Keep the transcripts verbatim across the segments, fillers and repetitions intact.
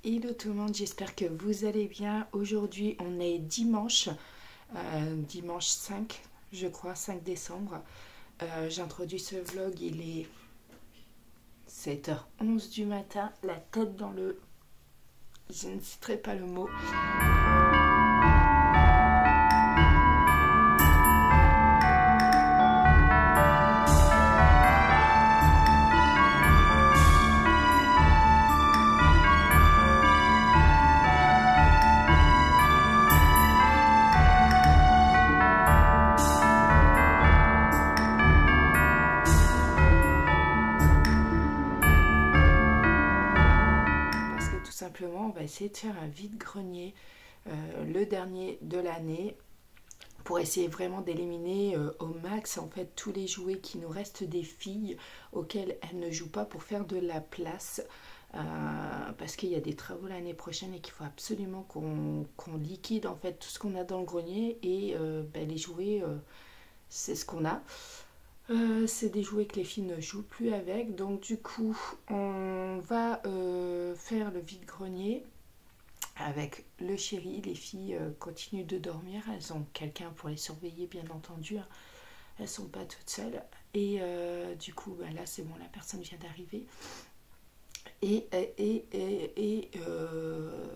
Hello tout le monde, j'espère que vous allez bien. Aujourd'hui on est dimanche, euh, dimanche cinq, je crois, cinq décembre. Euh, J'introduis ce vlog, il est sept heures onze du matin, la tête dans le... je ne citerai pas le mot. Simplement, on va essayer de faire un vide-grenier, euh, le dernier de l'année, pour essayer vraiment d'éliminer euh, au max en fait tous les jouets qui nous restent des filles auxquels elles ne jouent pas, pour faire de la place, euh, parce qu'il y a des travaux l'année prochaine et qu'il faut absolument qu'on qu'on liquide en fait tout ce qu'on a dans le grenier, et euh, ben, les jouets, euh, c'est ce qu'on a. Euh, c'est des jouets que les filles ne jouent plus avec, donc du coup on va euh, faire le vide-grenier avec le chéri. Les filles euh, continuent de dormir, elles ont quelqu'un pour les surveiller bien entendu, hein. Elles sont pas toutes seules, et euh, du coup bah, là c'est bon, la personne vient d'arriver, et et et, et, et euh...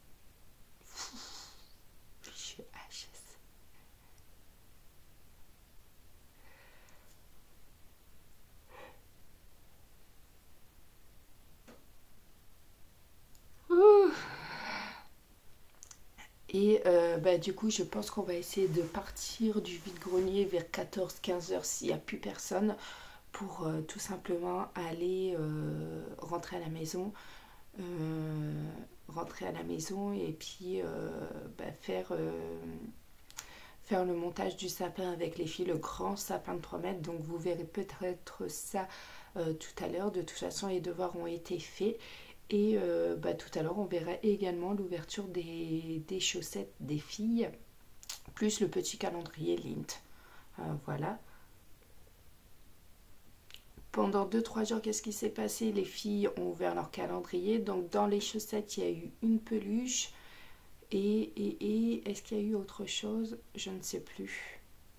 Et euh, bah, du coup, je pense qu'on va essayer de partir du vide-grenier vers quatorze quinze heures s'il n'y a plus personne, pour euh, tout simplement aller euh, rentrer à la maison. Euh, rentrer à la maison et puis euh, bah, faire, euh, faire le montage du sapin avec les filles, le grand sapin de trois mètres. Donc vous verrez peut-être ça euh, tout à l'heure. De toute façon, les devoirs ont été faits. Et euh, bah, tout à l'heure, on verra également l'ouverture des, des chaussettes des filles, plus le petit calendrier Lindt. Euh, voilà. Pendant deux trois jours, qu'est-ce qui s'est passé? Les filles ont ouvert leur calendrier. Donc, dans les chaussettes, il y a eu une peluche. Et, et, et est-ce qu'il y a eu autre chose? Je ne sais plus.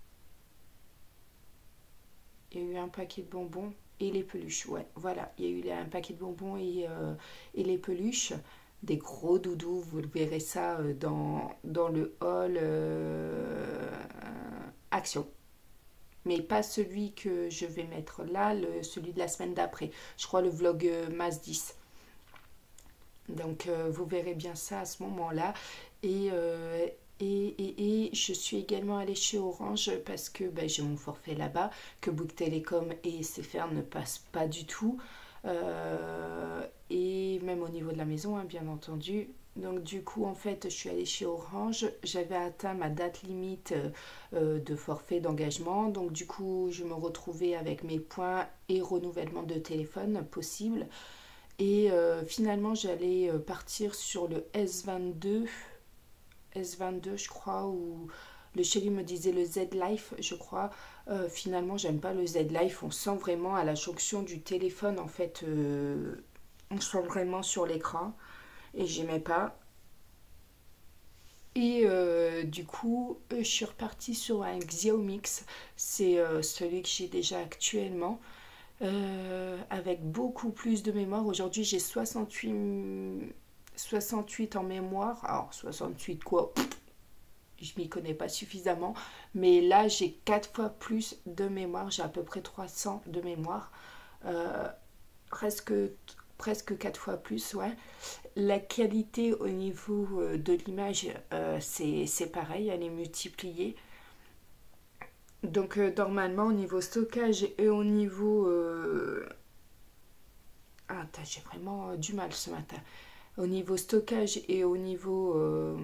Il y a eu un paquet de bonbons. Et les peluches, ouais, voilà, il y a eu un paquet de bonbons et, euh, et les peluches, des gros doudous, vous verrez ça dans, dans le haul euh, Action. Mais pas celui que je vais mettre là, le, celui de la semaine d'après. Je crois le vlog euh, Mas dix. Donc euh, vous verrez bien ça à ce moment-là. Et... Euh, Et, et, et je suis également allée chez Orange parce que ben, j'ai mon forfait là-bas, que Bouygues Télécom et S F R ne passent pas du tout. Euh, et même au niveau de la maison, hein, bien entendu. Donc du coup, en fait, je suis allée chez Orange. J'avais atteint ma date limite euh, de forfait d'engagement. Donc du coup, je me retrouvais avec mes points et renouvellement de téléphone possible. Et euh, finalement, j'allais partir sur le S vingt-deux. S vingt-deux je crois, où le chéri me disait le Z Life, je crois. Euh, finalement, j'aime pas le Z Life. On sent vraiment à la jonction du téléphone, en fait, euh, on sent vraiment sur l'écran, et j'aimais pas. Et euh, du coup, je suis repartie sur un Xiaomix. C'est euh, celui que j'ai déjà actuellement, euh, avec beaucoup plus de mémoire. Aujourd'hui, j'ai soixante-huit, soixante-huit en mémoire. Alors, soixante-huit quoi, je m'y connais pas suffisamment, mais là j'ai quatre fois plus de mémoire, j'ai à peu près trois cents de mémoire, euh, presque presque quatre fois plus, ouais. La qualité au niveau de l'image, euh, c'est pareil, elle est multipliée. Donc euh, normalement au niveau stockage et au niveau euh... ah, j'ai vraiment du mal ce matin, au niveau stockage et au niveau euh...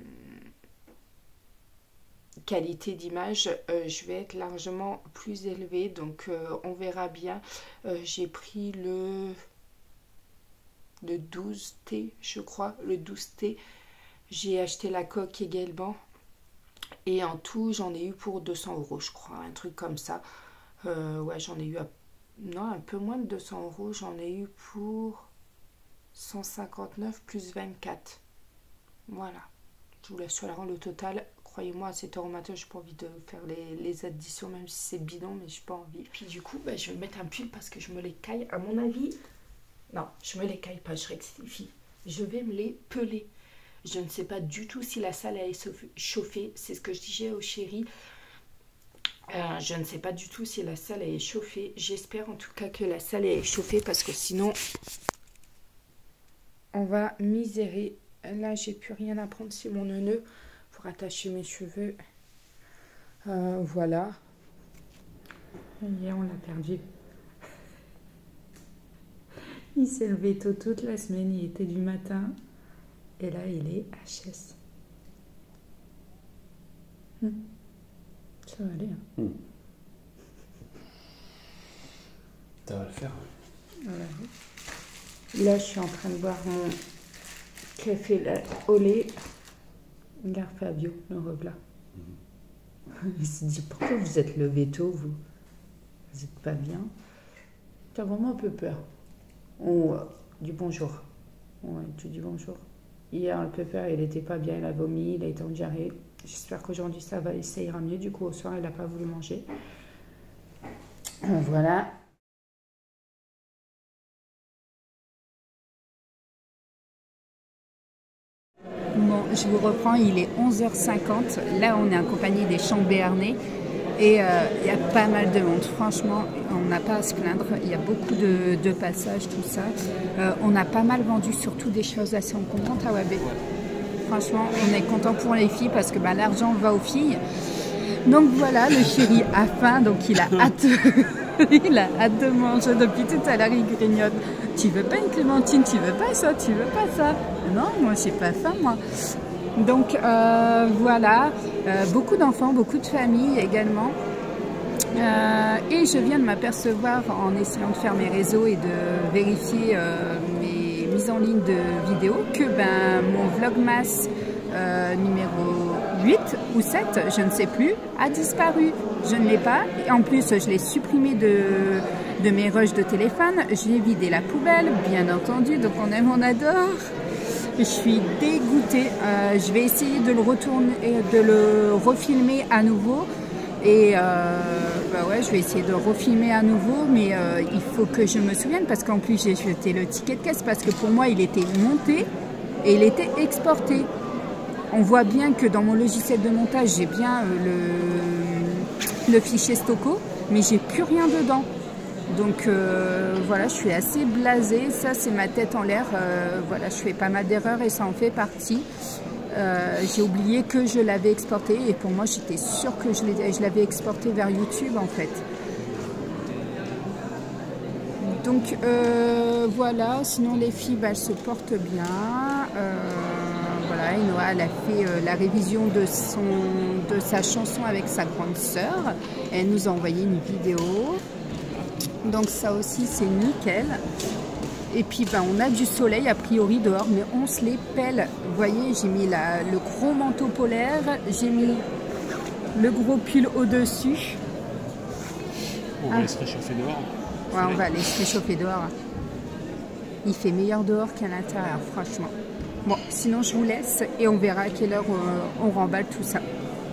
qualité d'image, euh, je vais être largement plus élevée. Donc euh, on verra bien. Euh, j'ai pris le le douze T, je crois, le douze T. J'ai acheté la coque également, et en tout j'en ai eu pour deux cents euros, je crois, un truc comme ça. Euh, ouais, j'en ai eu à... non, un peu moins de deux cents euros. J'en ai eu pour cent cinquante-neuf plus vingt-quatre. Voilà. Je vous laisse sur le total. Croyez-moi, à sept euros matin, j'ai pas envie de faire les, les additions, même si c'est bidon, mais j'ai pas envie. Puis du coup, bah, je vais mettre un pull parce que je me les caille. À mon avis, non, je me les caille pas, je rectifie. Je vais me les peler. Je ne sais pas du tout si la salle est chauffée. C'est ce que je disais au chéri. Euh, je ne sais pas du tout si la salle est chauffée. J'espère en tout cas que la salle est chauffée parce que sinon, on va misérer. Là, j'ai plus rien à prendre. C'est mon nœud pour attacher mes cheveux. Euh, voilà. Et on l'a perdu. Il s'est levé tôt toute la semaine. Il était du matin. Et là, il est H S. Hmm. Ça va aller. Hein. Hmm. Ça va le faire. Voilà. Là, je suis en train de boire mon café au lait. Regarde Fabio, le revoilà. Mmh. Il s'est dit, pourquoi vous êtes levé tôt, vous Vous n'êtes pas bien. Tu as vraiment un peu peur. On euh, dit bonjour. Ouais, tu dis bonjour. Hier, un peu peur, il n'était pas bien, il a vomi, il a été en diarrhée. J'espère qu'aujourd'hui, ça va, ça ira mieux. Du coup, au soir, il n'a pas voulu manger. Voilà. Bon, je vous reprends, il est onze heures cinquante. Là, on est accompagné des champs béarnais. Et euh, il y a pas mal de monde. Franchement, on n'a pas à se plaindre. Il y a beaucoup de, de passages, tout ça. Euh, on a pas mal vendu surtout des choses assez encombrantes à Wabé. Franchement, on est content pour les filles parce que bah, l'argent va aux filles. Donc voilà, le chéri a faim, donc il a hâte. Il a hâte de manger. Depuis tout à l'heure, il grignote. Tu veux pas une clémentine? Tu veux pas ça? Tu veux pas ça? Non, moi, j'ai pas faim, moi. Donc euh, voilà, euh, beaucoup d'enfants, beaucoup de familles également. Euh, et je viens de m'apercevoir en essayant de faire mes réseaux et de vérifier euh, mes mises en ligne de vidéos que ben, mon Vlogmas euh, numéro huit ou sept, je ne sais plus, a disparu. Je ne l'ai pas. Et en plus, je l'ai supprimé de, de mes rushs de téléphone. J'ai vidé la poubelle, bien entendu. Donc on aime, on adore. Je suis dégoûtée. Euh, je vais essayer de le retourner, de le refilmer à nouveau. Et euh, bah ouais, je vais essayer de refilmer à nouveau, mais euh, il faut que je me souvienne parce qu'en plus j'ai jeté le ticket de caisse parce que pour moi il était monté et il était exporté. On voit bien que dans mon logiciel de montage j'ai bien euh, le, le fichier Stocko, mais j'ai plus rien dedans. Donc euh, voilà, je suis assez blasée. Ça, c'est ma tête en l'air. Euh, voilà, je fais pas mal d'erreurs et ça en fait partie. Euh, j'ai oublié que je l'avais exporté et pour moi, j'étais sûre que je l'avais exporté vers YouTube en fait. Donc euh, voilà, sinon les filles, bah, elles se portent bien. Euh, voilà, et Noah, elle a fait euh, la révision de, son, de sa chanson avec sa grande sœur. Elle nous a envoyé une vidéo. Donc ça aussi c'est nickel. Et puis ben, on a du soleil a priori dehors, mais on se les pèle. Vous voyez, j'ai mis la, le gros manteau polaire, j'ai mis le gros pull au-dessus. On va ah. aller se réchauffer dehors. Ouais, on va aller se réchauffer dehors. Il fait meilleur dehors qu'à l'intérieur, franchement. Bon, sinon je vous laisse et on verra à quelle heure on, on remballe tout ça.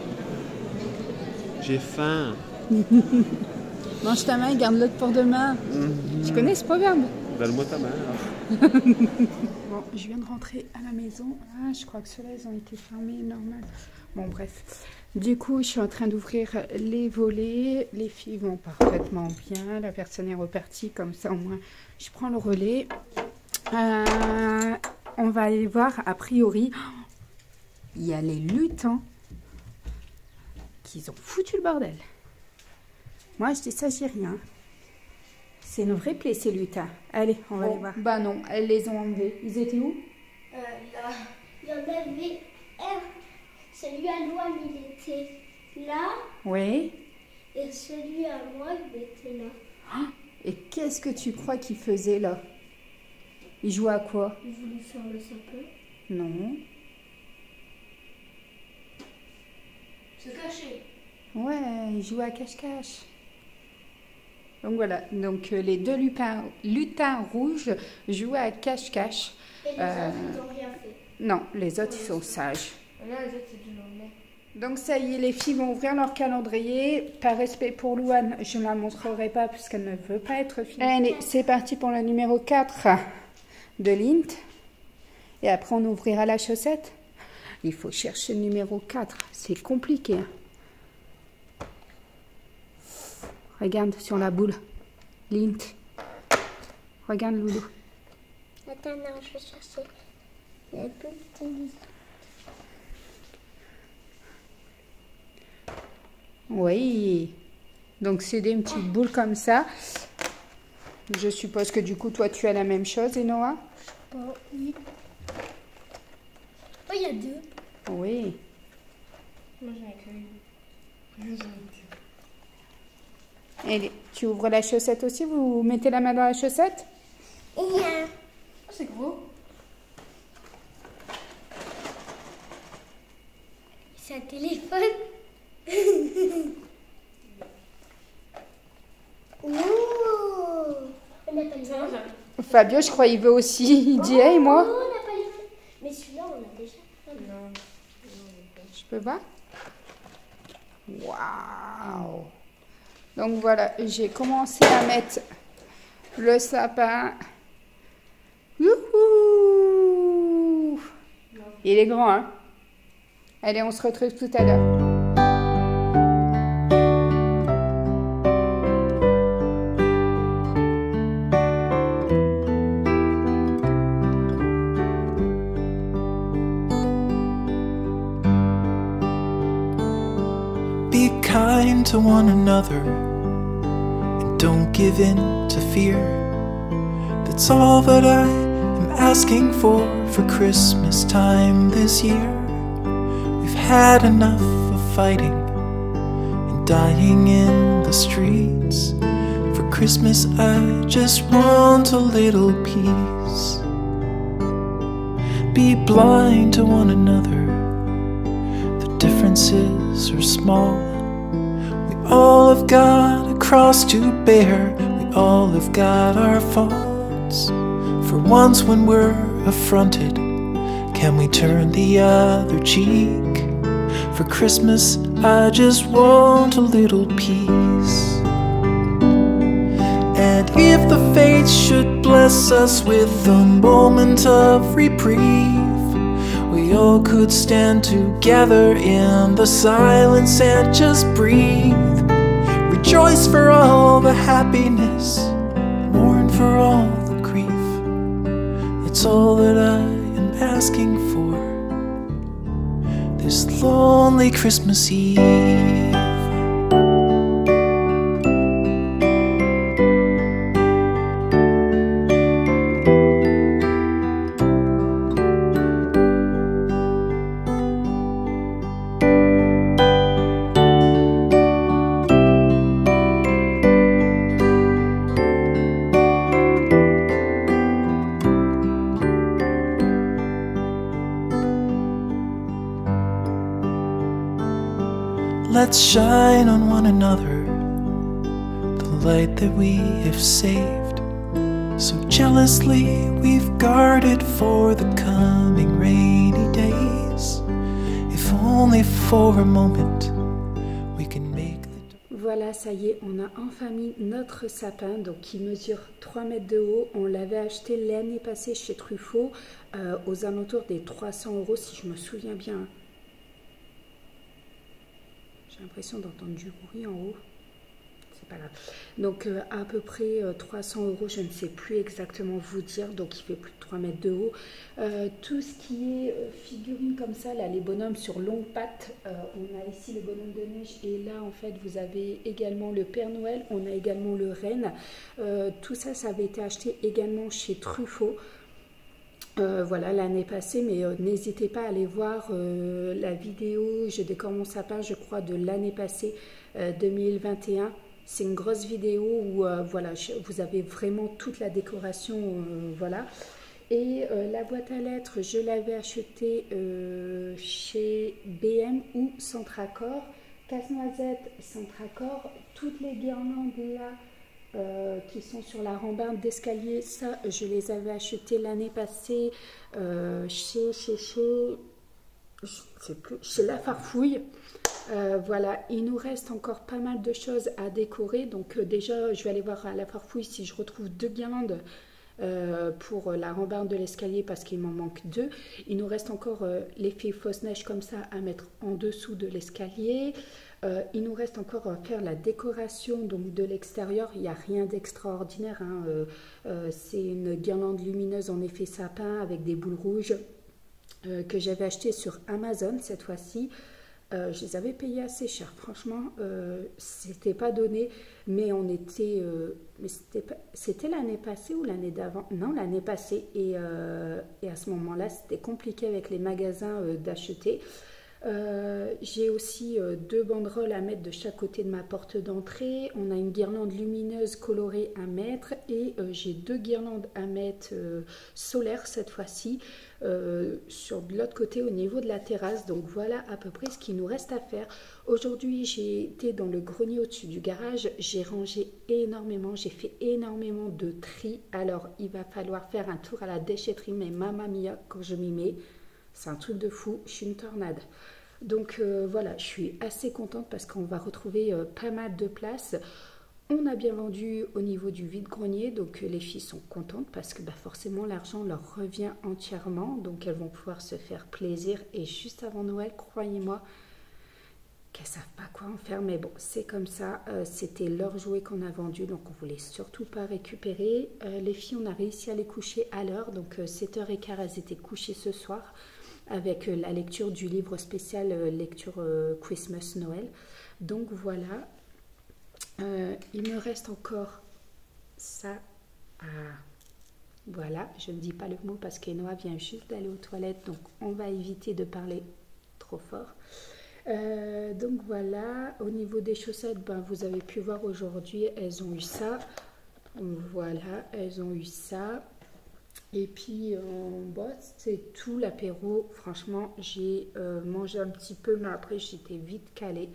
J'ai faim. Mange ta main, garde l'autre pour demain. Mmh. Tu connais ce proverbe? Donne-moi ta main. Bon, je viens de rentrer à la maison. Ah, je crois que ceux-là, ils ont été fermés, normal. Bon, bref. Du coup, je suis en train d'ouvrir les volets. Les filles vont parfaitement bien. La personne est repartie, comme ça, au moins, je prends le relais. Euh, on va aller voir, a priori, il y a les lutins qui ont foutu le bordel. Moi, je dis ça, j'ai rien. C'est une vraie plaie, ces lutins. Allez, on va bon, les voir. Bah non, elles les ont enlevés. Ils étaient où? euh, là. Il y en avait un. Celui à Loane, il était là. Oui. Et celui à moi, il était là. Ah, et qu'est-ce que tu crois qu'il faisait là? Il jouait à quoi? Il voulait faire le sapin. Non. Se cacher. Ouais, il jouait à cache-cache. Donc voilà, donc euh, les deux lutins, lutins rouges jouent à cache-cache. Et les Euh, autres, ils n'ont rien fait. Non, les autres, ils sont sages. Là, les autres, c'est du lendemain. Donc ça y est, les filles vont ouvrir leur calendrier. Par respect pour Louane, je ne la montrerai pas puisqu'elle ne veut pas être filmée. Allez, c'est parti pour le numéro quatre de Lint. Et après, on ouvrira la chaussette. Il faut chercher le numéro quatre. C'est compliqué. Regarde sur la boule. Lint. Regarde, Loulou. Attends, non, je vais chercher. Il y a plus de tennis. Oui. Donc, c'est des petites boules comme ça. Je suppose que du coup, toi, tu as la même chose, et Noah? Bon, oui. Oh, il y a deux. Oui. Moi, j'en ai que une. Allez, tu ouvres la chaussette aussi? Vous mettez la main dans la chaussette? Et il y a un. Oh, c'est gros. C'est un téléphone. Ouh. On n'a pas le même. Fabio, je crois qu'il veut aussi. Il dit, hey, moi. Oh, on n'a pas les mêmes. Mais celui-là, on l'a déjà. Non. Je peux voir? Waouh! Donc voilà, j'ai commencé à mettre le sapin. Youhou! Il est grand, hein? Allez, on se retrouve tout à l'heure. Be kind to one another and don't give in to fear. That's all that I am asking for for Christmas time this year. We've had enough of fighting and dying in the streets. For Christmas I just want a little peace. Be blind to one another. Differences are small. We all have got a cross to bear. We all have got our faults. For once when we're affronted, can we turn the other cheek? For Christmas I just want a little peace. And if the fates should bless us with a moment of reprieve, we all could stand together in the silence and just breathe. Rejoice for all the happiness, mourn for all the grief. It's all that I am asking for this lonely Christmas Eve. Let's shine on one another the light that we have saved. So jealously we've guarded for the coming rainy days. If only for a moment we can make the... Voilà, ça y est, on a enfin mis notre sapin, donc qui mesure trois mètres de haut. On l'avait acheté l'année passée chez Truffaut euh, aux alentours des trois cents euros, si je me souviens bien. J'ai l'impression d'entendre du bruit en haut. C'est pas grave. Donc euh, à peu près euh, trois cents euros, je ne sais plus exactement vous dire. Donc il fait plus de trois mètres de haut. Euh, tout ce qui est euh, figurines comme ça, là, les bonhommes sur longues pattes. Euh, on a ici le bonhomme de neige. Et là, en fait, vous avez également le Père Noël. On a également le Renne. Euh, tout ça, ça avait été acheté également chez Truffaut. Euh, voilà, l'année passée, mais euh, n'hésitez pas à aller voir euh, la vidéo Je décore mon sapin, je crois, de l'année passée, euh, deux mille vingt et un. C'est une grosse vidéo où euh, voilà, je, vous avez vraiment toute la décoration, euh, voilà. Et euh, la boîte à lettres, je l'avais achetée euh, chez B M ou Centracor. Casse-noisette, Centracor. Toutes les guirlandes là, euh, qui sont sur la rambarde d'escalier, ça je les avais achetés l'année passée euh, chez, chez, chez, je sais plus, chez La Farfouille. Euh, voilà, il nous reste encore pas mal de choses à décorer. Donc euh, déjà, je vais aller voir à La Farfouille si je retrouve deux guirlandes euh, pour la rambarde de l'escalier parce qu'il m'en manque deux. Il nous reste encore euh, l'effet fausse neige comme ça à mettre en dessous de l'escalier. Euh, il nous reste encore à faire la décoration donc de l'extérieur. Il n'y a rien d'extraordinaire. Hein. Euh, euh, C'est une guirlande lumineuse en effet sapin avec des boules rouges euh, que j'avais acheté sur Amazon cette fois-ci. Euh, je les avais payés assez cher, franchement, euh, c'était pas donné, mais on était, euh, mais c'était l'année passée ou l'année d'avant? Non, l'année passée, et, euh, et à ce moment-là, c'était compliqué avec les magasins euh, d'acheter. Euh, j'ai aussi euh, deux banderoles à mettre de chaque côté de ma porte d'entrée. On a une guirlande lumineuse colorée à mettre et euh, j'ai deux guirlandes à mettre euh, solaires cette fois-ci euh, sur de l'autre côté au niveau de la terrasse. Donc voilà à peu près ce qu'il nous reste à faire. Aujourd'hui, j'ai été dans le grenier au-dessus du garage. J'ai rangé énormément, j'ai fait énormément de tri. Alors il va falloir faire un tour à la déchetterie, mais mamma mia, quand je m'y mets, c'est un truc de fou, je suis une tornade. Donc euh, voilà, je suis assez contente parce qu'on va retrouver euh, pas mal de place. On a bien vendu au niveau du vide-grenier, donc euh, les filles sont contentes parce que bah, forcément l'argent leur revient entièrement. Donc elles vont pouvoir se faire plaisir. Et juste avant Noël, croyez-moi, qu'elles ne savent pas quoi en faire. Mais bon, c'est comme ça. Euh, C'était leur jouet qu'on a vendu, donc on ne voulait surtout pas récupérer. Euh, les filles, on a réussi à les coucher à l'heure. Donc euh, sept heures quinze, elles étaient couchées ce soir, avec la lecture du livre spécial euh, lecture euh, Christmas Noël. Donc voilà, euh, il me reste encore ça à... Voilà, je ne dis pas le mot parce qu'Enoa vient juste d'aller aux toilettes, donc on va éviter de parler trop fort. Euh, donc voilà, au niveau des chaussettes, ben, vous avez pu voir aujourd'hui, elles ont eu ça. Voilà, elles ont eu ça. Et puis, euh, bon, c'est tout l'apéro. Franchement, j'ai euh, mangé un petit peu, mais après, j'étais vite calée.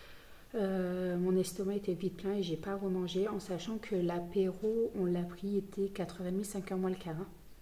Euh, mon estomac était vite plein et j'ai pas remangé, en sachant que l'apéro, on l'a pris, était quatre heures trente, cinq heures moins le quart.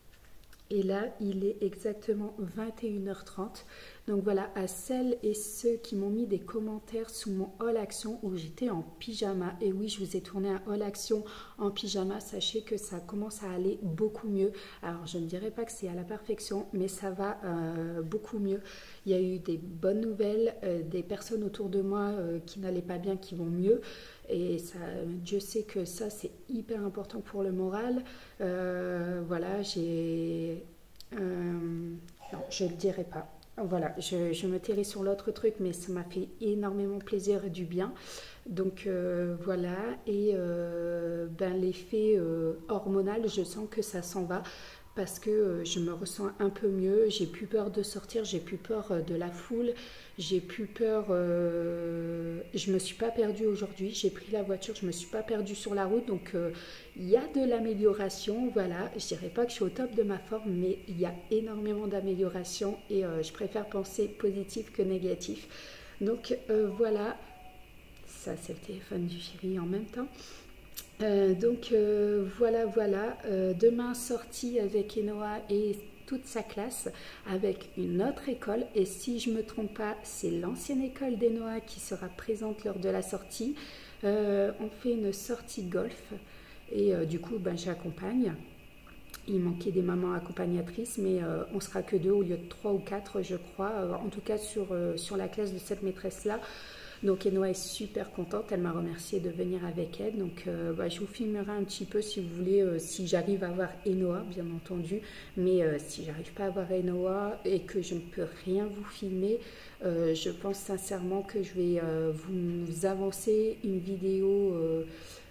Et là, il est exactement vingt et une heures trente. Donc voilà, à celles et ceux qui m'ont mis des commentaires sous mon haul action où j'étais en pyjama. Et oui, je vous ai tourné un haul action en pyjama. Sachez que ça commence à aller beaucoup mieux. Alors, je ne dirais pas que c'est à la perfection, mais ça va euh, beaucoup mieux. Il y a eu des bonnes nouvelles, euh, des personnes autour de moi euh, qui n'allaient pas bien, qui vont mieux. Et ça, Dieu sait que ça, c'est hyper important pour le moral. Euh, voilà, j'ai... Euh, non, je ne le dirai pas. Voilà, je, je me tairai sur l'autre truc, mais ça m'a fait énormément plaisir et du bien. Donc euh, voilà, et euh, ben, l'effet euh, hormonal, je sens que ça s'en va. Parce que euh, je me ressens un peu mieux, j'ai plus peur de sortir, j'ai plus peur euh, de la foule, j'ai plus peur, euh, je me suis pas perdue aujourd'hui, j'ai pris la voiture, je me suis pas perdue sur la route, donc euh, il y a de l'amélioration, voilà, je dirais pas que je suis au top de ma forme, mais il y a énormément d'amélioration et euh, je préfère penser positif que négatif. Donc euh, voilà, ça c'est le téléphone du chéri en même temps. Euh, donc euh, voilà, voilà, euh, demain sortie avec Enoa et toute sa classe avec une autre école, et si je ne me trompe pas, c'est l'ancienne école d'Enoa qui sera présente lors de la sortie. Euh, on fait une sortie golf et euh, du coup ben, j'accompagne. Il manquait des mamans accompagnatrices, mais euh, on sera que deux au lieu de trois ou quatre, je crois, euh, en tout cas sur, euh, sur la classe de cette maîtresse-là. Donc Enoa est super contente, elle m'a remercié de venir avec elle. Donc euh, bah, je vous filmerai un petit peu si vous voulez, euh, si j'arrive à avoir Enoa, bien entendu. Mais euh, si j'arrive pas à avoir Enoa et que je ne peux rien vous filmer, euh, je pense sincèrement que je vais euh, vous avancer une vidéo, euh,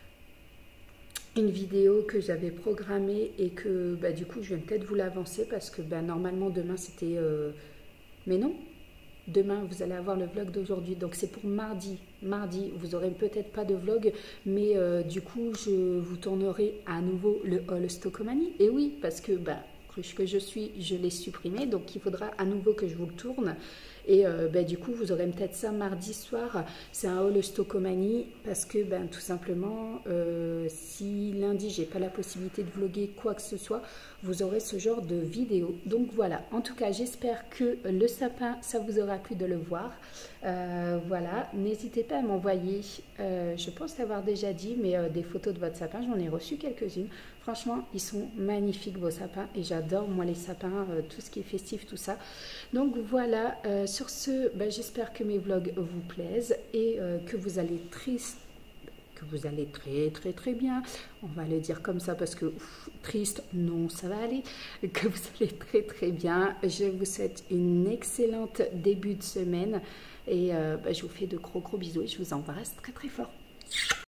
une vidéo que j'avais programmée et que bah, du coup je vais peut-être vous l'avancer parce que bah, normalement demain c'était... Euh... Mais non, demain, vous allez avoir le vlog d'aujourd'hui. Donc, c'est pour mardi. Mardi, vous n'aurez peut-être pas de vlog, mais euh, du coup, je vous tournerai à nouveau le haul Stockomanie. Et oui, parce que, bah, cruche que je suis, je l'ai supprimé. Donc il faudra à nouveau que je vous le tourne. Et euh, ben, du coup, vous aurez peut-être ça mardi soir. C'est un haul Stockomanie parce que ben, tout simplement, euh, si lundi, j'ai pas la possibilité de vlogger quoi que ce soit, vous aurez ce genre de vidéo. Donc voilà, en tout cas, j'espère que le sapin, ça vous aura plu de le voir. Euh, voilà, n'hésitez pas à m'envoyer, euh, je pense l'avoir déjà dit, mais euh, des photos de votre sapin. J'en ai reçu quelques-unes. Franchement, ils sont magnifiques vos sapins et j'adore moi les sapins, euh, tout ce qui est festif, tout ça. Donc voilà, euh, sur ce, ben, j'espère que mes vlogs vous plaisent et euh, que vous allez triste, que vous allez très très très bien. On va le dire comme ça parce que ouf, triste, non, ça va aller. Que vous allez très très bien. Je vous souhaite une excellente début de semaine et euh, ben, je vous fais de gros gros bisous et je vous embrasse très très fort.